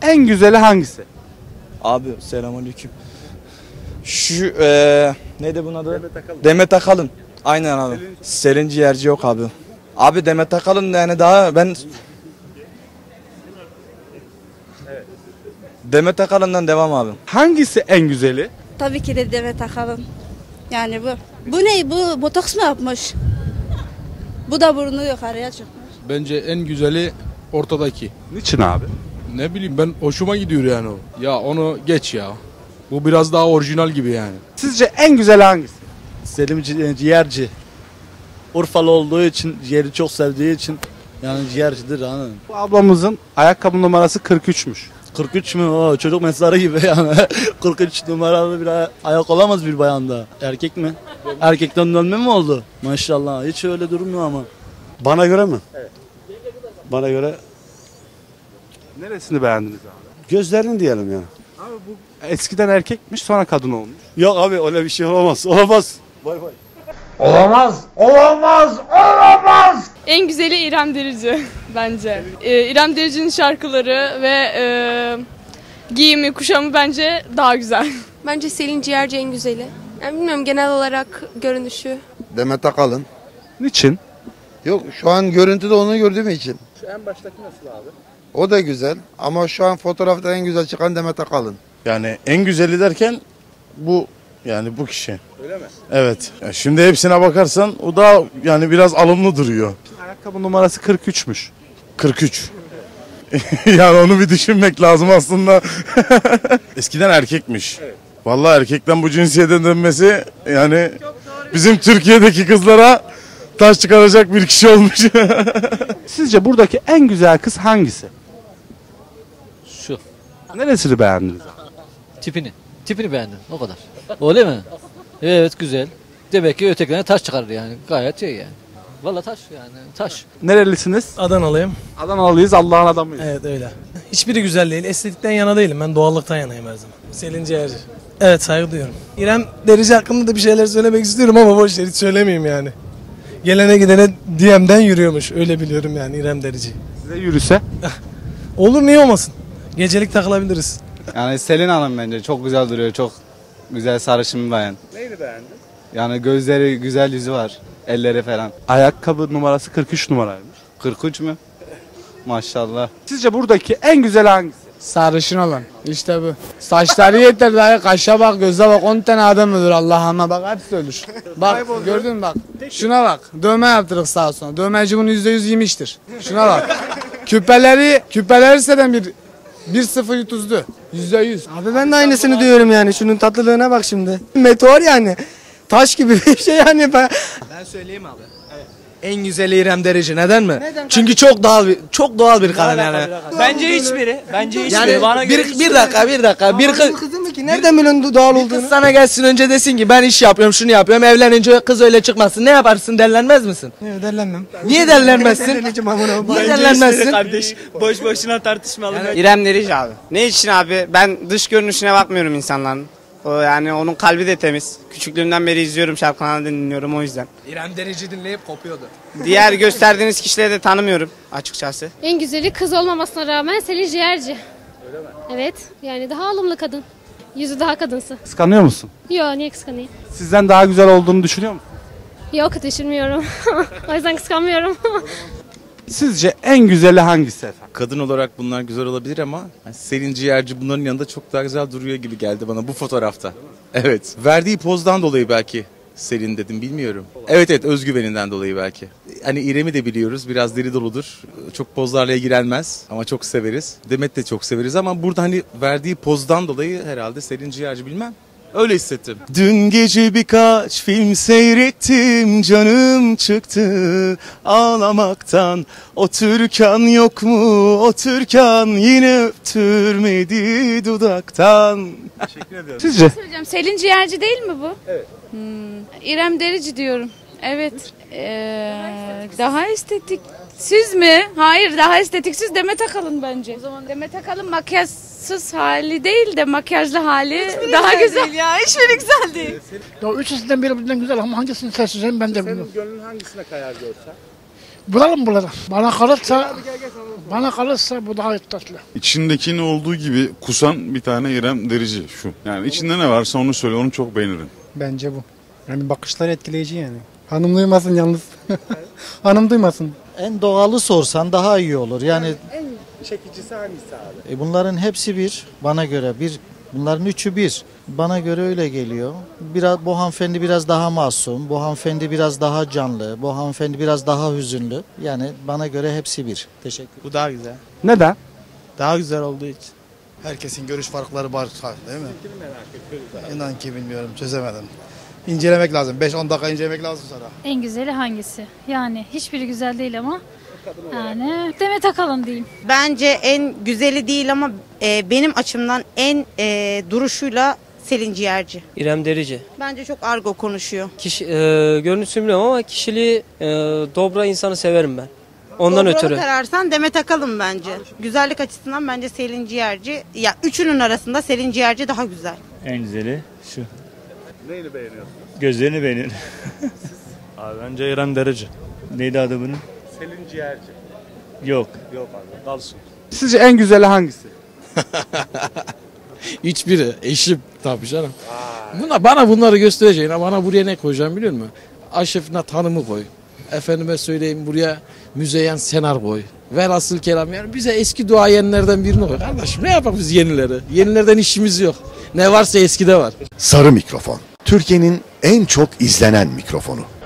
en güzeli hangisi? Abi selamünaleyküm. Şu neydi bunun adı? Demet Akalın. Aynen abi. Selin Ciğerci yok abi. Abi Demet Akalın yani daha ben Demet Akalın'dan devam abi. Hangisi en güzeli? Tabii ki de Demet Akalın. Yani bu. Bu ne? Bu botoks mu yapmış? Bu da burnu yukarıya çıkmış. Bence en güzeli ortadaki. Niçin abi? Ne bileyim ben hoşuma gidiyor yani o. Ya onu geç ya. Bu biraz daha orijinal gibi yani. Sizce en güzeli hangisi? Selim ciğerci. Urfalı olduğu için, ciğeri çok sevdiği için yani ciğercidir hani. Bu ablamızın ayakkabı numarası 43'müş. 43 mü? O çocuk mezarı gibi yani. 43 numaralı bir ayak olamaz bir bayanda. Erkek mi? Erkekten dönme mi oldu? Maşallah hiç öyle durmuyor ama. Bana göre mi? Evet. Bana göre Neresini beğendiniz abi? gözlerini diyelim ya. Abi bu eskiden erkekmiş sonra kadın olmuş. Yok abi öyle bir şey olamaz. Olamaz. Bay bay. En güzeli İrem Derici bence. İrem Derici'nin şarkıları ve giyimi, kuşamı bence daha güzel. Bence Selin Ciğerci en güzeli. Yani bilmiyorum genel olarak görünüşü. Demet Akalın. Niçin? Yok şu an görüntüde onu gördüğüm için. Şu en baştaki nasıl abi? O da güzel ama şu an fotoğrafta en güzel çıkan Demet Akalın. Yani en güzeli derken bu yani bu kişi. Öyle mi? Evet. Ya şimdi hepsine bakarsan o da yani biraz alımlı duruyor. Ayakkabı numarası 43'müş. 43. Yani onu bir düşünmek lazım aslında. Eskiden erkekmiş. Evet. Vallahi erkekten bu cinsiyete dönmesi yani bizim Türkiye'deki kızlara taş çıkaracak bir kişi olmuş. Sizce buradaki en güzel kız hangisi? Şu Neresini beğendiniz abi? tipini. Tipini beğendim o kadar. Öyle mi? Evet güzel. Demek ki ötekilerine taş çıkarır yani. Gayet iyi yani. Valla taş yani taş. Nerelisiniz? Adanalıyım. Adanalıyız, Allah'ın adamıyız. Evet öyle. Hiçbiri güzel değil. Estetikten yana değilim. Ben doğallıktan yanayım her zaman. Selin Ciğerci. Evet saygı duyuyorum. İrem Derici hakkında da bir şeyler söylemek istiyorum ama boş ver hiç söylemeyeyim yani. Gelene gidene DM'den yürüyormuş. Öyle biliyorum yani İrem Derici. Size yürüse? Olur niye olmasın? Gecelik takılabiliriz. Yani Selin Hanım bence çok güzel duruyor. Çok güzel sarışın bir bayan. Neyini beğendin? Yani gözleri güzel yüzü var. Elleri falan. Ayakkabı numarası 43 numaraymış. 43 mü? Maşallah. Sizce buradaki en güzel hangisi? Sarışın olan. İşte bu. Saçları yeter daha kaşa bak göze bak 10 tane adam ölür Allah'ıma bak hepsi ölür. Bak gördün mü bak. Şuna bak. Dövme yaptırdık sağa sonra. Dövmeci bunu %100 yemiştir. Şuna bak. Küpeleri seden bir 1-0 yutuzdu. %100. Abi ben de aynısını diyorum yani. Şunun tatlılığına bak şimdi. Meteor yani. Taş gibi bir şey yani. Ben söyleyeyim abi. En güzeli İrem Derici. Neden mi? Çünkü çok doğal bir kadın yani. Bence hiçbiri. Yani Bana göre bir dakika. Bir kız mı ki? Nereden biliyorsun doğal olduğunu? kız sana gelsin önce desin ki ben iş yapıyorum, şunu yapıyorum. Evlenince kız öyle çıkmasın. Ne yaparsın? Dellenmez misin? Yok dellenmem. Niye dellenmezsin? Niye dellenmezsin? Kardeş, boş boşuna tartışmayalım. İrem Derici abi. Ne için abi? Ben dış görünüşüne bakmıyorum insanların. O yani onun kalbi de temiz. Küçüklüğümden beri izliyorum, şarkılarını dinliyorum o yüzden. İrem Derici dinleyip kopuyordu. Diğer gösterdiğiniz kişileri de tanımıyorum açıkçası. En güzeli kız olmamasına rağmen Selin Ciğerci. Öyle mi? Evet. Yani daha alımlı kadın. Yüzü daha kadınsı. Kıskanıyor musun? Yo niye kıskanayım? Sizden daha güzel olduğunu düşünüyor musun? Yok düşünmüyorum. O yüzden kıskanmıyorum. Sizce en güzeli hangisi efendim? Kadın olarak bunlar güzel olabilir ama Selin Ciğerci bunların yanında çok daha güzel duruyor gibi geldi bana bu fotoğrafta. Evet. Verdiği pozdan dolayı belki Selin dedim bilmiyorum. Evet özgüveninden dolayı belki. Hani İrem'i de biliyoruz biraz deli doludur. Çok pozlarla ilgilenmez ama çok severiz. Demet de çok severiz ama burada hani verdiği pozdan dolayı herhalde Selin Ciğerci bilmem. Öyle hissettim. Dün gece birkaç film seyrettim, canım çıktı ağlamaktan. O Türkan yok mu, o Türkan yine öptürmedi dudaktan. Teşekkür ederim. Sizce? Selin Ciğerci değil mi bu? Evet. İrem Derici diyorum. Evet. Daha estetiksiz mi? Hayır, daha estetiksiz Demet Akalın bence. O zaman Demet Akalın makyajsız hali değil de makyajlı hali daha güzel. Değil ya. Hiçbiri güzel değil. Ya üçünden biri birbirinden güzel ama hangisini seçeceğim ben de bilmiyorum. Senin gönlün hangisine kayar görsen? Bulalım. Bana kalırsa bu daha tatlı. İçindekinin olduğu gibi kusan bir tane İrem Derici şu. Yani içinde ne varsa onu söyle, onu çok beğenirim. Bence bu. Yani bakışlar etkileyici yani. Hanım duymasın yalnız. Hanım duymasın. En doğalı sorsan daha iyi olur. Yani En çekicisi hangisi abi? bunların hepsi bir bana göre. Bunların üçü bir. Bana göre öyle geliyor. Bu hanımefendi biraz daha masum, bu hanımefendi biraz daha canlı, bu hanımefendi biraz daha hüzünlü. Yani bana göre hepsi bir. Teşekkür ederim. Bu daha güzel. Neden? Daha güzel olduğu için. Herkesin görüş farkları var değil mi? İnan ki bilmiyorum, çözemedim. İncelemek lazım. 5-10 dakika incelemek lazım sonra. En güzeli hangisi? Yani hiçbiri güzel değil ama yani Demet Akalın diyeyim. Bence en güzeli değil ama benim açımdan en duruşuyla Selin Ciğerci. İrem Derici. Bence çok argo konuşuyor. Görüntüsünü bilmiyorum ama kişiliği dobra insanı severim ben. Ondan Dobralı ötürü. kararsan Demet Akalın bence. Güzellik açısından bence Selin Ciğerci. Ya üçünün arasında Selin Ciğerci daha güzel. En güzeli şu. Neyini beğeniyorsun? Gözlerini beğeniyorum. Abi bence İrem Derici. Neydi adı bunun? Selin Ciğerci. Yok. Yok abi. Dalsın. Sizce en güzeli hangisi? Hiçbiri. Eşim tabii canım. Bana bunları göstereceğine bana buraya ne koyacağım biliyor musun? Aşıfına tanımı koy. Efendime söyleyeyim buraya Müzeyyen Senar koy. Velhasıl kelam yani bize eski duayenlerden birini koy. Kardeşim ne yapalım biz yenileri? Yenilerden işimiz yok. Ne varsa eskide var. Sarı mikrofon. Türkiye'nin en çok izlenen mikrofonu.